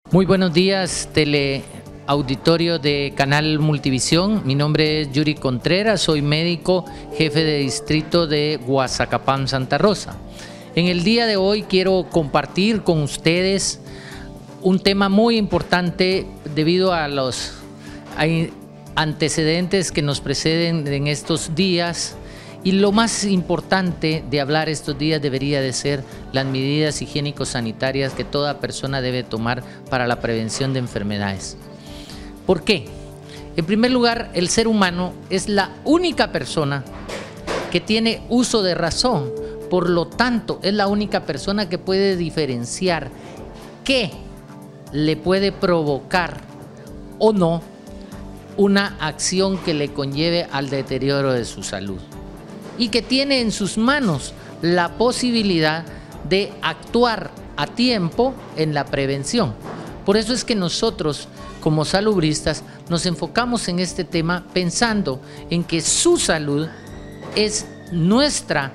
Muy buenos días, teleauditorio de Canal Multivisión. Mi nombre es Yuri Contreras, soy médico, jefe de distrito de Guazacapán, Santa Rosa. En el día de hoy quiero compartir con ustedes un tema muy importante debido a los antecedentes que nos preceden en estos días. Y lo más importante de hablar estos días debería de ser las medidas higiénico-sanitarias que toda persona debe tomar para la prevención de enfermedades. ¿Por qué? En primer lugar, el ser humano es la única persona que tiene uso de razón. Por lo tanto, es la única persona que puede diferenciar qué le puede provocar o no una acción que le conlleve al deterioro de su salud. Y que tiene en sus manos la posibilidad de actuar a tiempo en la prevención. Por eso es que nosotros, como salubristas, nos enfocamos en este tema pensando en que su salud es nuestra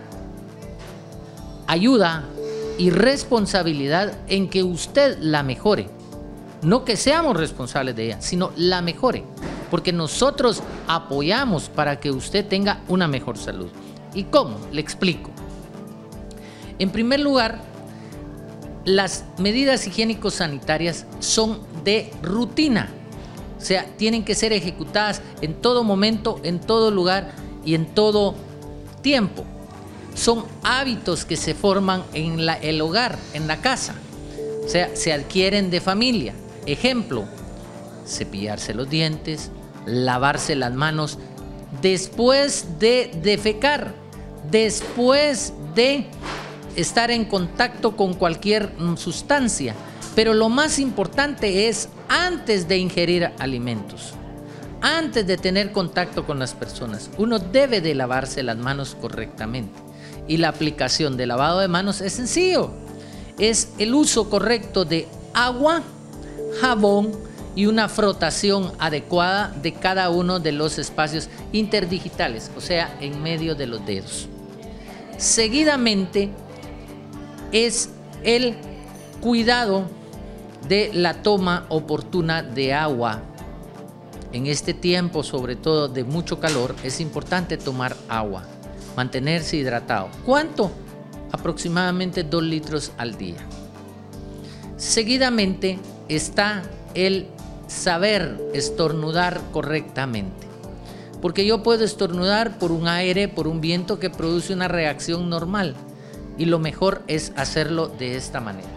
ayuda y responsabilidad en que usted la mejore. No que seamos responsables de ella, sino la mejore, porque nosotros apoyamos para que usted tenga una mejor salud. ¿Y cómo? Le explico. En primer lugar, las medidas higiénico-sanitarias son de rutina. O sea, tienen que ser ejecutadas en todo momento, en todo lugar y en todo tiempo. Son hábitos que se forman en el hogar, en la casa. O sea, se adquieren de familia. Ejemplo, cepillarse los dientes, lavarse las manos después de defecar, después de estar en contacto con cualquier sustancia, pero lo más importante es antes de ingerir alimentos, antes de tener contacto con las personas. Uno debe de lavarse las manos correctamente y la aplicación de lavado de manos es sencillo, es el uso correcto de agua, jabón y una frotación adecuada de cada uno de los espacios interdigitales, o sea, en medio de los dedos. Seguidamente es el cuidado de la toma oportuna de agua. En este tiempo, sobre todo de mucho calor, es importante tomar agua, mantenerse hidratado. ¿Cuánto? Aproximadamente 2 litros al día. Seguidamente está el saber estornudar correctamente. Porque yo puedo estornudar por un aire, por un viento que produce una reacción normal. Y lo mejor es hacerlo de esta manera.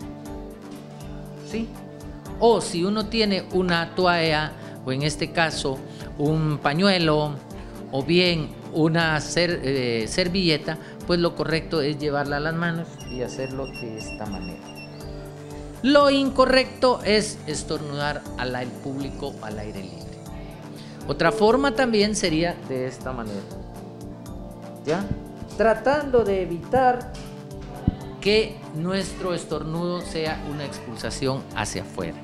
¿Sí? O si uno tiene una toalla, o en este caso un pañuelo, o bien una servilleta, pues lo correcto es llevarla a las manos y hacerlo de esta manera. Lo incorrecto es estornudar al aire público, al aire libre. Otra forma también sería de esta manera, ¿ya? Tratando de evitar que nuestro estornudo sea una expulsación hacia afuera.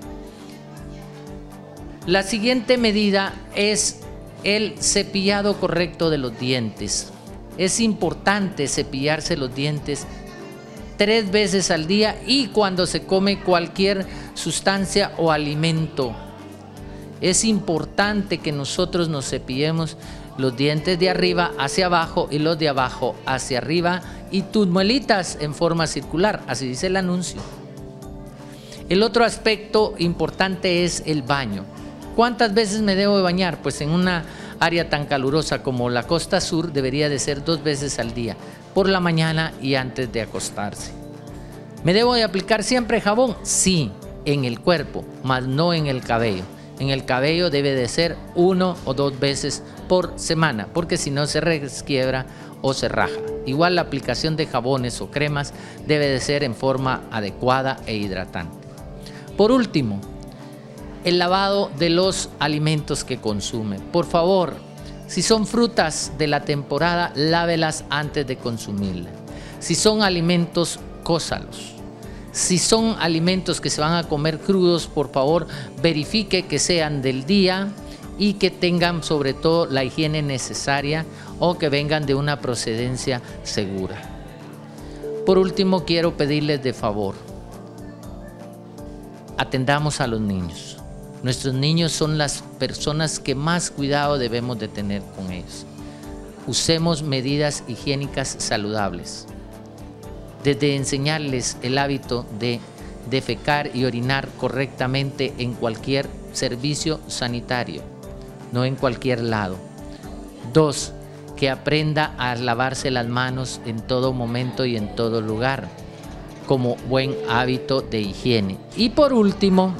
La siguiente medida es el cepillado correcto de los dientes. Es importante cepillarse los dientes 3 veces al día y cuando se come cualquier sustancia o alimento. Es importante que nosotros nos cepillemos los dientes de arriba hacia abajo y los de abajo hacia arriba y tus muelitas en forma circular, así dice el anuncio. El otro aspecto importante es el baño. ¿Cuántas veces me debo de bañar? Pues en una área tan calurosa como la costa sur debería de ser 2 veces al día, por la mañana y antes de acostarse. ¿Me debo de aplicar siempre jabón? Sí, en el cuerpo, mas no en el cabello. En el cabello debe de ser 1 o 2 veces por semana, porque si no se resquiebra o se raja. Igual la aplicación de jabones o cremas debe de ser en forma adecuada e hidratante. Por último, el lavado de los alimentos que consume. Por favor, si son frutas de la temporada, lávelas antes de consumirlas. Si son alimentos, cózalos. Si son alimentos que se van a comer crudos, por favor, verifique que sean del día y que tengan sobre todo la higiene necesaria o que vengan de una procedencia segura. Por último, quiero pedirles de favor atendamos a los niños. Nuestros niños son las personas que más cuidado debemos de tener con ellos. Usemos medidas higiénicas saludables. Desde enseñarles el hábito de defecar y orinar correctamente en cualquier servicio sanitario, no en cualquier lado. 2, que aprenda a lavarse las manos en todo momento y en todo lugar, como buen hábito de higiene. Y por último,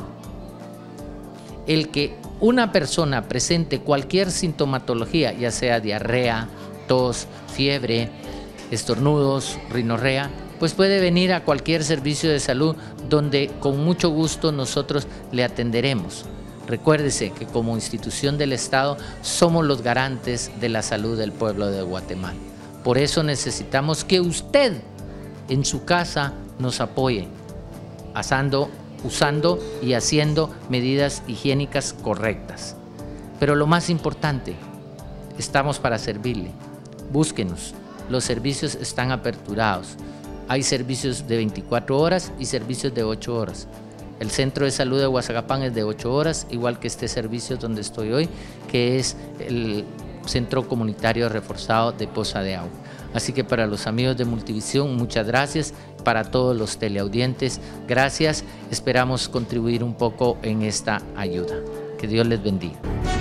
el que una persona presente cualquier sintomatología, ya sea diarrea, tos, fiebre, estornudos, rinorrea, pues puede venir a cualquier servicio de salud donde con mucho gusto nosotros le atenderemos. Recuérdese que como institución del Estado somos los garantes de la salud del pueblo de Guatemala. Por eso necesitamos que usted en su casa nos apoye, usando y haciendo medidas higiénicas correctas. Pero lo más importante, estamos para servirle. Búsquenos, los servicios están aperturados. Hay servicios de 24 horas y servicios de 8 horas. El Centro de Salud de Guazacapán es de 8 horas, igual que este servicio donde estoy hoy, que es el Centro Comunitario Reforzado de Poza de Agua. Así que para los amigos de Multivisión, muchas gracias. Para todos los teleaudientes, gracias. Esperamos contribuir un poco en esta ayuda. Que Dios les bendiga.